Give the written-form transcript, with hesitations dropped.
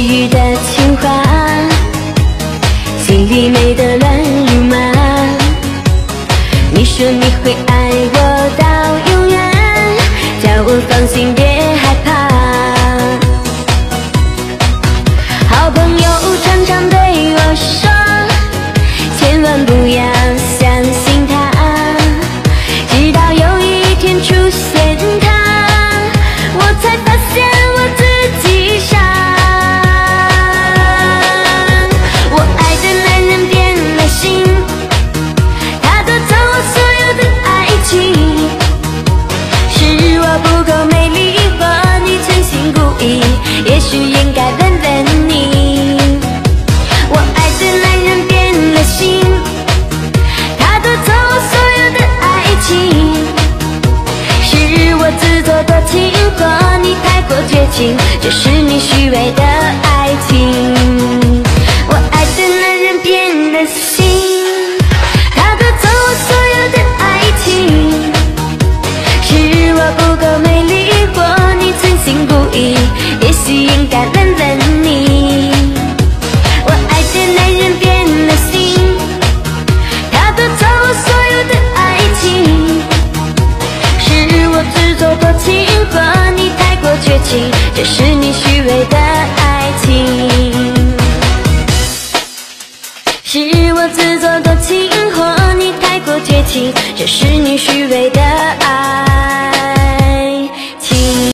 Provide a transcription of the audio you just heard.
语的情话，心里美得乱如麻。你说你会爱我到永远，叫我放心别害怕。好朋友常常对我说，千万不要相信他，直到有一天出现他，我才发现我自己傻。我爱的男人变了心，他夺走我所有的爱情，是我不够美丽，或你存心故意，也许应该问问你。我爱的男人变了心，他夺走我所有的爱情，是我自作多情，或你太过绝情，这是你虚伪的爱情。我爱的男人变了心，他夺走我所有的爱情，是我不够美丽，或你存心故意，也许应该问问你。我爱的男人变了心，他夺走我所有的爱情，是我自作多情，或你太过绝情，这是你虚伪的爱情。是我自作多情，或你太过绝情，这是你虚伪的爱。